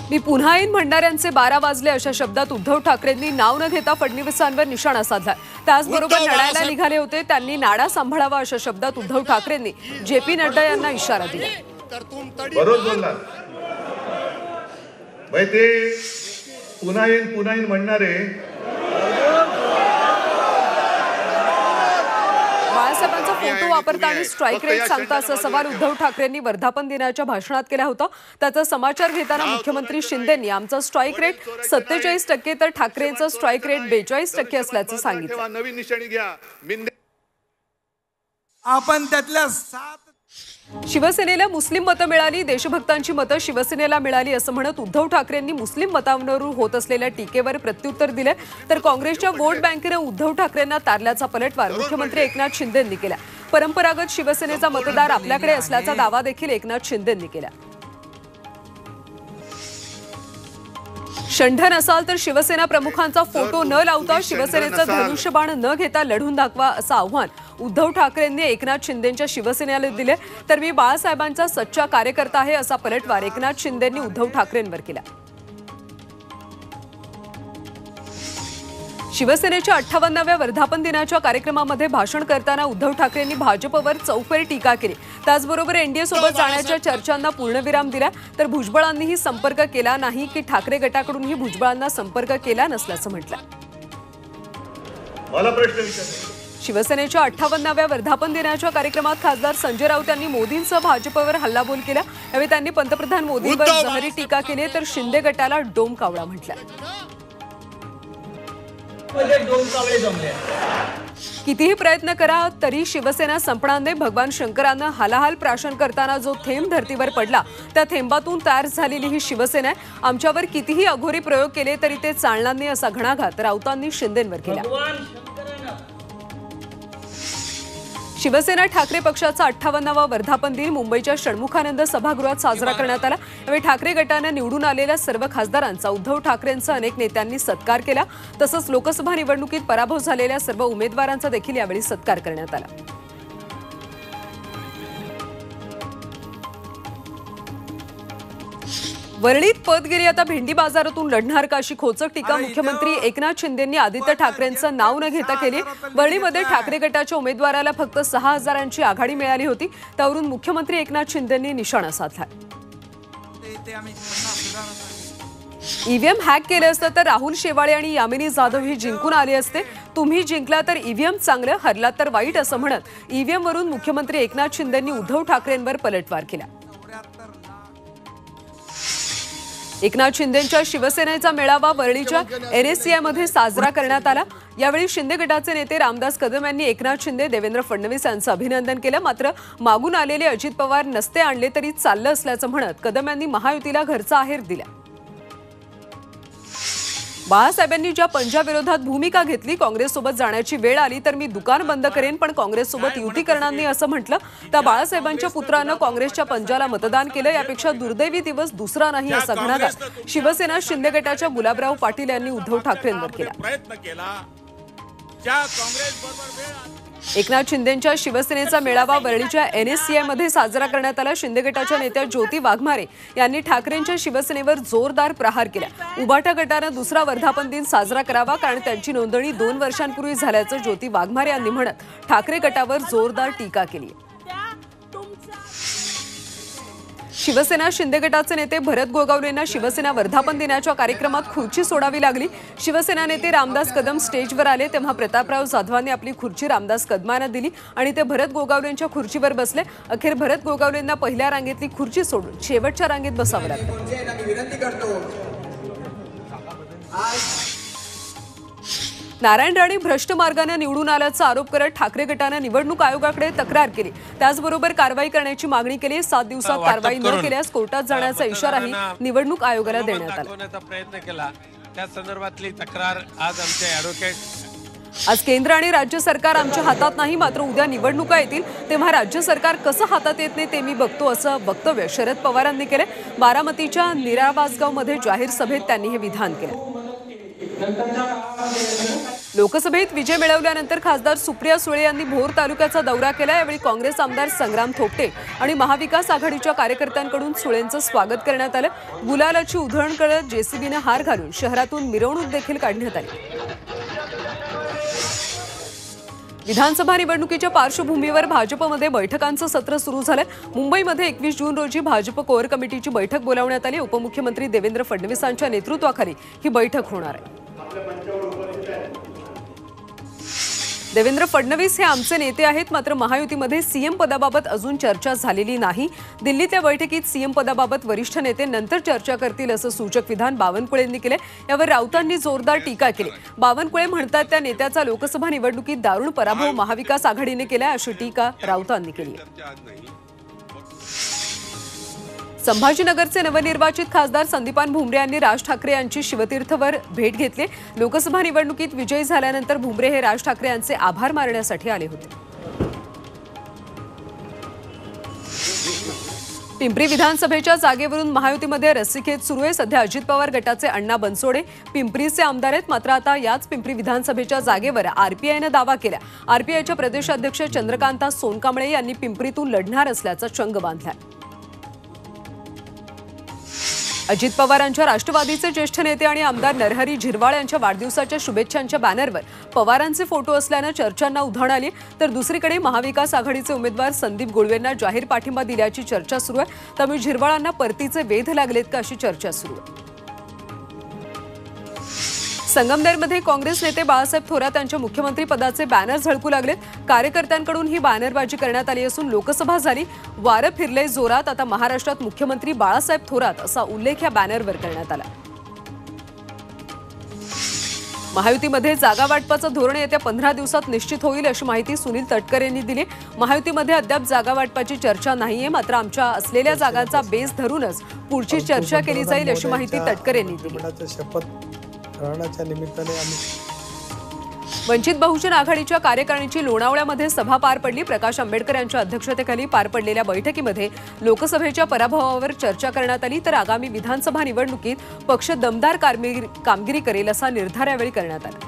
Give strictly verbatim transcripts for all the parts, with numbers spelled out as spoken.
मी पुन्हा येईन म्हणणाऱ्यांचे बारा वाजले अशा शब्दात उद्धव ठाकरेंनी नाव न घेता फडणवीसांवर निशाणा साधला। त्याचबरोबर लढायला निघाले होते त्यांनी नाडा सांभाळावा अशा शब्दात उद्धव ठाकरेंनी जे पी नड्डा यांना इशारा दिला। बरोबर बोलला भाई, ते पुन्हा येईन पुन्हा येईन म्हणणारे बाळासाहेबांचा फोटो वापरताना स्ट्राइक रेट सांगता असा सवाल उद्धव ठाकरेंनी वर्धापन दिनाच्या भाषणात केला होता। त्याचा समाचार घेताना मुख्यमंत्री शिंदेंनी आमचा स्ट्राइक रेट सत्तेचाळीस टक्के तर ठाकरेंचा स्ट्राइक रेट बेचाळीस टक्के असल्याचं सांगितलं। नवीन निशाणी घ्या, आपण त्यातल्या सात शिवसेनेला मुस्लिम मतं मिळाली, देशभक्तांची मतं शिवसेनेला मिळाली असं म्हणत उद्धव ठाकरेंनी मुस्लिम मतांवरून होत असलेल्या टीकेवर प्रत्युत्तर दिले। तर काँग्रेसच्या वोट बँकेने उद्धव ठाकरेंना तारल्याचा पलटवार मुख्यमंत्री एकनाथ शिंदेंनी केला। परंपरागत शिवसेनेचा मतदार आपल्याकडे असल्याचा दावा देखील एकनाथ शिंदेंनी केला। शंठन असाल तर शिवसेना प्रमुखांचा फोटो न लावता शिवसेनेचं धनुष्यबाण न घेता लढून दाखवा असं आव्हान उद्धव ठाकरेंनी एकनाथ शिंदेंच्या शिवसेनेला दिले। तर मी बाळासाहेबांचा सच्चा कार्यकर्ता आहे असा पलटवार एकनाथ शिंदेंनी उद्धव ठाकरेंवर केला। शिवसेनेच्या अठ्ठावन्नाव्या वर्धापन दिनाच्या कार्यक्रमामध्ये भाषण करताना उद्धव ठाकरेंनी भाजपवर चौफेर टीका केली। त्याचबरोबर एनडीए सोबत जाण्याच्या चर्चांना पूर्णविराम दिला। तर भुजबळांनीही संपर्क केला नाही की ठाकरे गटाकडूनही भुजबळांना संपर्क केला नसल्याचं म्हटलं। मला प्रश्न विचारला शिवसेनेच्या अठ्ठावन्नाव्या वर्धापन दिनाच्या कार्यक्रमात खासदार संजय राऊत यांनी मोदींसह भाजपवर हल्लाबोल केला। यावेळी त्यांनी पंतप्रधान मोदींवर जहरी टीका केली तर शिंदे गटाला डोम कावळा म्हटलं। कितीही प्रयत्न करा तरी शिवसेना संपणार नाही। भगवान शंकरांना हालाहाल प्राशन करताना जो थेंब धर्तीवर पडला त्या थेंबातून तयार झालेली ही शिवसेना आहे। आमच्यावर कितीही अघोरी प्रयोग केले तरी ते चालणार नाही असा घणाघात राऊतांनी शिंदेंवर केला। शिवसेना ठाकरे पक्षाचा अठ्ठावन्नावा वर्धापन दिन मुंबईच्या षण्मुखानंद सभागृहात साजरा करण्यात आला। यावेळी ठाकरे गटाने निवडून आलेल्या सर्व खासदारांचा उद्धव ठाकरेंचा अनेक नेत्यांनी सत्कार केला। तसंच लोकसभा निवडणुकीत पराभव झालेल्या सर्व उमेदवारांचा देखील यावेळी सत्कार करण्यात आला। वरळीत पदगिरी आता भेंडी बाजारातून लढणार का अशी खोचक टीका मुख्यमंत्री एकनाथ शिंदेंनी आदित्य ठाकरेंचं नाव न घेता केली। वरळीमध्ये ठाकरे गटाच्या उमेदवाराला फक्त सहा हजारांची आघाडी मिळाली होती। त्यावरून मुख्यमंत्री एकनाथ शिंदेंनी निशाणा साधला। ईव्हीएम हॅक केले असतं तर राहुल शेवाळे आणि यामिनी जाधव ही जिंकून आले असते। तुम्ही जिंकला तर ईव्हीएम चांगलं, हरला तर वाईट असं म्हणत ईव्हीएम वरून मुख्यमंत्री एकनाथ शिंदेंनी उद्धव ठाकरेंवर पलटवार केला। एकनाथ शिंदेंच्या शिवसेनेचा मेळावा वरळीच्या एनएससीआय मध्ये साजरा करण्यात आला। यावेळी शिंदे गटाचे नेते रामदास कदम यांनी एकनाथ शिंदे देवेंद्र फडणवीस यांचं अभिनंदन केलं। मात्र मागून आलेले अजित पवार नसते आणले तरी चाललं असल्याचं म्हणत कदम यांनी महायुतीला घरचा आहेर दिला। बाळासाहेबांनी ज्या पंजाबविरोधात भूमिका घेतली, काँग्रेससोबत जाण्याची वेळ आली तर मी दुकान बंद करेन पण काँग्रेससोबत युती करणार नाही असं म्हटलं। त्या बाळासाहेबांच्या पुत्रानं काँग्रेसच्या पंजाला मतदान केलं। यापेक्षा दुर्दैवी दिवस दुसरा नाही असा घणाघात शिवसेना शिंदे गटाच्या गुलाबराव पाटील यांनी उद्धव ठाकरेंवर केला। एकनाथ शिंदेंच्या शिवसेनेचा मेळावा वरळीच्या एनएससीआय मध्ये साजरा करण्यात आला। शिंदे गटाच्या नेत्या ज्योती वाघमारे यांनी ठाकरेंच्या शिवसेनेवर जोरदार प्रहार केला। उभाटा गटानं दुसरा वर्धापन दिन साजरा करावा कारण त्यांची नोंदणी दोन वर्षांपूर्वी झाल्याचं ज्योती वाघमारे यांनी म्हणत ठाकरे गटावर जोरदार टीका केली। शिवसेना शिंदे गटाचे नेते भरत गोगावलेंना शिवसेना वर्धापन दिनाच्या कार्यक्रमात खुर्ची सोडावी लागली। शिवसेना नेते रामदास कदम स्टेजवर आले तेव्हा प्रतापराव जाधवांनी आपली खुर्ची रामदास कदमांना दिली आणि ते भरत गोगावलेंच्या खुर्चीवर बसले। अखेर भरत गोगावलेंना पहिल्या रांगेतली खुर्ची सोडून शेवटच्या रांगेत बसावं लागलं। नारायण राणे भ्रष्ट मार्गाने निवडून आल्याचा आरोप करत ठाकरे गटाने निवडणूक आयोगाकडे तक्रार केली। त्याचबरोबर कारवाई करण्याची मागणी केली। सात दिवसात कारवाई न केल्यास कोर्टात जाण्याचा इशाराही निवडणूक आयोगाला देण्यात आला। प्रयत्न केला त्या संदर्भातली तक्रार आज आमचे ॲडव्होकेट आज केंद्र आणि राज्य सरकार आमच्या हातात नाही, मात्र उद्या निवडणुका येतील तेव्हा राज्य सरकार कसं हातात येत नाही ते मी बघतो असं वक्तव्य शरद पवारांनी केले। बारामतीच्या निरावासगावमध्ये जाहीर सभेत त्यांनी हे विधान केलं। लोकसभेत विजय मिळवल्यानंतर खासदार सुप्रिया सुळे यांनी भोर तालुक्याचा दौरा केला। यावेळी काँग्रेस आमदार संग्राम थोपटे आणि महाविकास आघाडीच्या कार्यकर्त्यांकडून सुळेंचं स्वागत करण्यात आलं। गुलालाची उधळण करत जेसीबीने हार घालून शहरातून मिरवणूक देखील काढण्यात आली। विधानसभा निवडणुकीच्या पार्श्वभूमीवर भाजपमध्ये बैठकांचं सत्र सुरू झालंय। मुंबईमध्ये एकवीस जून रोजी भाजप कोअर कमिटीची बैठक बोलावण्यात आली। उपमुख्यमंत्री देवेंद्र फडणवीसांच्या नेतृत्वाखाली ही बैठक होणार आहे। देवेंद्र फडणवीस हे आमचे नेते आहेत, मात्र महायुतीमध्ये सीएम पदाबाबत अजून चर्चा झालेली नाही। दिल्लीतल्या बैठकीत सीएम पदाबाबत वरिष्ठ नेते नंतर चर्चा करतील असं सूचक विधान बावनकुळेंनी केले। यावर राऊतांनी जोरदार टीका केली। बावनकुळे म्हणतात त्या नेत्याचा लोकसभा निवडणुकीत दारुण पराभव महाविकास आघाडीने केला, अशी टीका राऊतांनी केली। संभाजीनगरचे नवनिर्वाचित खासदार संदीपान भुमरे यांनी राज ठाकरे यांची शिवतीर्थवर भेट घेतली। लोकसभा निवडणुकीत विजयी झाल्यानंतर भुमरे हे राज ठाकरे यांचे आभार मानण्यासाठी आले होते। पिंपरी विधानसभेच्या जागेवरून महायुतीमध्ये रस्सीखेच सुरू आहे। सध्या अजित पवार गटाचे अण्णा बनसोडे पिंपरीचे आमदार आहेत, मात्र आता याच पिंपरी विधानसभेच्या जागेवर आरपीआयने दावा केला। आरपीआयच्या प्रदेशाध्यक्ष चंद्रकांता सोनकांबळे यांनी पिंपरीतून लढणार असल्याचा चंग बांधला। अजित पवारांच्या राष्ट्रवादीचे ज्येष्ठ नेते आणि आमदार नरहरी झिरवाळ यांच्या वाढदिवसाच्या शुभेच्छांच्या बॅनरवर पवारांचे फोटो असल्यानं चर्चांना उधाण आली। तर दुसरीकडे महाविकास आघाडीचे उमेदवार संदीप गोळवेंना जाहीर पाठिंबा दिल्याची चर्चा सुरू आहे। त्यामुळे झिरवाळांना परतीचे वेध लागलेत का अशी चर्चा सुरू आहे। संगमनेरमध्ये काँग्रेस नेते बाळासाहेब थोरात यांच्या मुख्यमंत्री पदाचे बॅनर झळकू लागलेत। कार्यकर्त्यांकडून ही बॅनरबाजी करण्यात आली असून लोकसभा झाली, वारं फिरले जोरात, आता महाराष्ट्रात मुख्यमंत्री बाळासाहेब थोरात असा उल्लेख या बॅनरवर करण्यात आला। महायुतीमध्ये जागा वाटपाचं धोरण येत्या पंधरा दिवसात निश्चित होईल अशी माहिती सुनील तटकरे यांनी दिली। महायुतीमध्ये अद्याप जागा वाटपाची चर्चा नाहीये, मात्र आमच्या असलेल्या जागांचा बेस धरूनच पुढची चर्चा केली जाईल अशी माहिती तटकरे यांनी दिली। निमित्ताने वंचित बहुजन आघाडीच्या कार्यकारिणीची लोणावळ्यामध्ये सभा पार पडली। प्रकाश आंबेडकर यांच्या अध्यक्षतेखाली पार पडलेल्या बैठकीमध्ये लोकसभेच्या पराभवावर चर्चा करण्यात आली। तर आगामी विधानसभा निवडणुकीत पक्ष दमदार कामगिरी करेल असा निर्धार यावेळी करण्यात आला।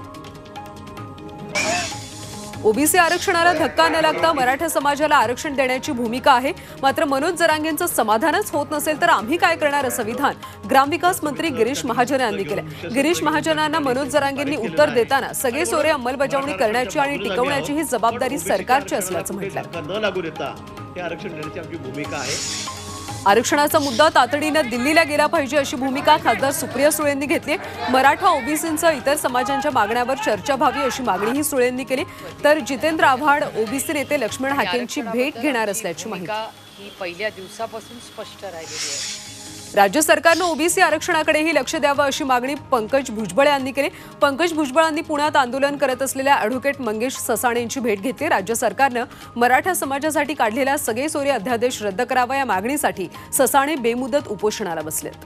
ओबीसी आरक्षणाला धक्का न लागता मराठा समाजाला आरक्षण देण्याची भूमिका आहे, मात्र मनोज जरांगेंचं समाधानच होत नसेल तर आम्ही काय करणार असं विधान ग्रामविकास मंत्री गिरीश महाजन यांनी केलं। गिरीश महाजनांना मनोज जरांगेंनी उत्तर देताना सगळे सोरे अंमलबजावणी करण्याची आणि टिकवण्याची ही जबाबदारी सरकारची असल्याचं म्हटलं। न लागू देता हे आरक्षण देण्याची आमची भूमिका आहे। आरक्षणाचा मुद्दा तातडीनं दिल्लीला गेला पाहिजे अशी भूमिका खासदार सुप्रिया सुळेंनी घेतली। मराठा ओबीसींचं इतर समाजांच्या मागण्यावर चर्चा व्हावी अशी मागणीही सुळेंनी केली। तर जितेंद्र आव्हाड ओबीसी नेते लक्ष्मण हाकेंची भेट घेणार असल्याची माहिती ही पहिल्या दिवसापासून स्पष्ट राहिलेली आहे। राज्य सरकारनं ओबीसी आरक्षणाकडेही लक्ष द्यावं अशी मागणी पंकज भुजबळ यांनी केली। पंकज भुजबळांनी पुण्यात आंदोलन करत असलेल्या ॲडव्होकेट मंगेश ससाणे यांची भेट घेतली। राज्य सरकारनं मराठा समाजासाठी काढलेला सगळे सोरे अध्यादेश रद्द करावा या मागणीसाठी ससाणे बेमुदत उपोषणाला बसलेत।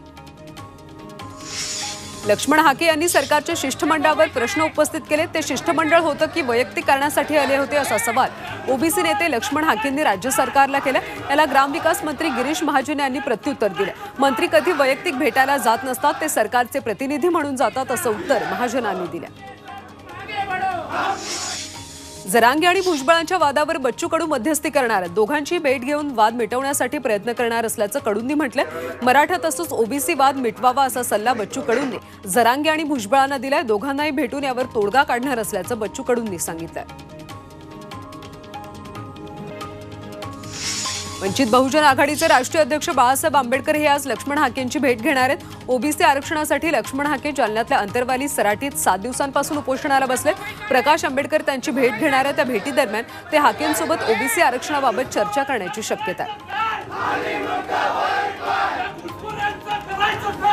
लक्ष्मण हाके यांनी सरकारच्या शिष्टमंडळावर प्रश्न उपस्थित केले। ते शिष्टमंडळ होतं की वैयक्तिक कारणासाठी आले होते असा सवाल ओबीसी नेते लक्ष्मण हाकेंनी राज्य सरकारला केला। याला ग्रामविकास मंत्री गिरीश महाजन यांनी प्रत्युत्तर दिलं। मंत्री कधी वैयक्तिक भेटायला जात नसतात, ते सरकारचे प्रतिनिधी म्हणून जातात असं उत्तर महाजनांनी दिलं। जरांगे आणि भुजबळांच्या वादावर बच्चू कडू मध्यस्थी करणार, दोघांची भेट घेऊन वाद मिटवण्यासाठी प्रयत्न करणार असल्याचं कडूंनी म्हटलंय। मराठा तसंच ओबीसी वाद मिटवावा असा सल्ला बच्चू कडूंनी जरांगे आणि भुजबळांना दिलाय। दोघांनाही भेटून यावर तोडगा काढणार असल्याचं बच्चू कडूंनी सांगितलंय। वंचित बहुजन आघाडीचे राष्ट्रीय अध्यक्ष बाळासाहेब आंबेडकर हे आज लक्ष्मण हाकेंची भेट घेणार आहेत। ओबीसी आरक्षणासाठी लक्ष्मण हाके जालन्यातल्या अंतरवाली सराटीत सात दिवसांपासून उपोषणाला बसलेत। प्रकाश आंबेडकर त्यांची भेट घेणार आहेत। त्या भेटीदरम्यान ते हाकेंसोबत ओबीसी आरक्षणाबाबत चर्चा करण्याची शक्यता आहे।